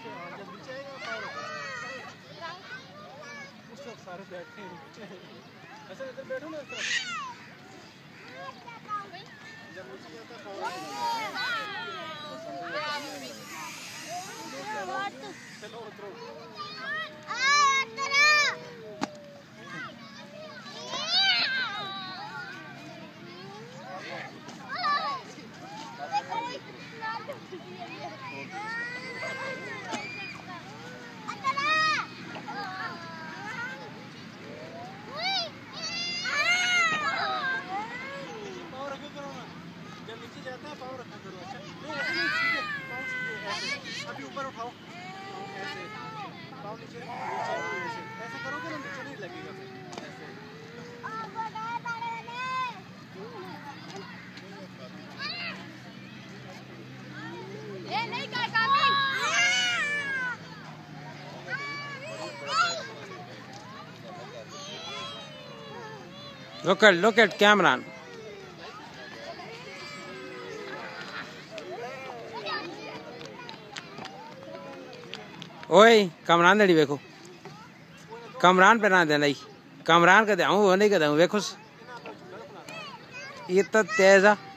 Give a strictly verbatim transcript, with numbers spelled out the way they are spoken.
सारे बैठे हैं ऐसे इधर बैठो ना इस जब नीचे आता चलो उतरो पाँव रखा करो। अच्छा नहीं ऐसे नहीं, सीधे पाँव सीधे ऐसे अभी ऊपर उठाओ ऐसे पाँव नीचे नीचे ऐसे ऐसे करोगे ना नीचे नहीं लगेगा फिर ऐसे ये नहीं कर Look at look at camera. ओए कमरान दड़ी देखो कमरान पे ना देना कमरान का दे वो नहीं कहता देखो ये तो तेज है।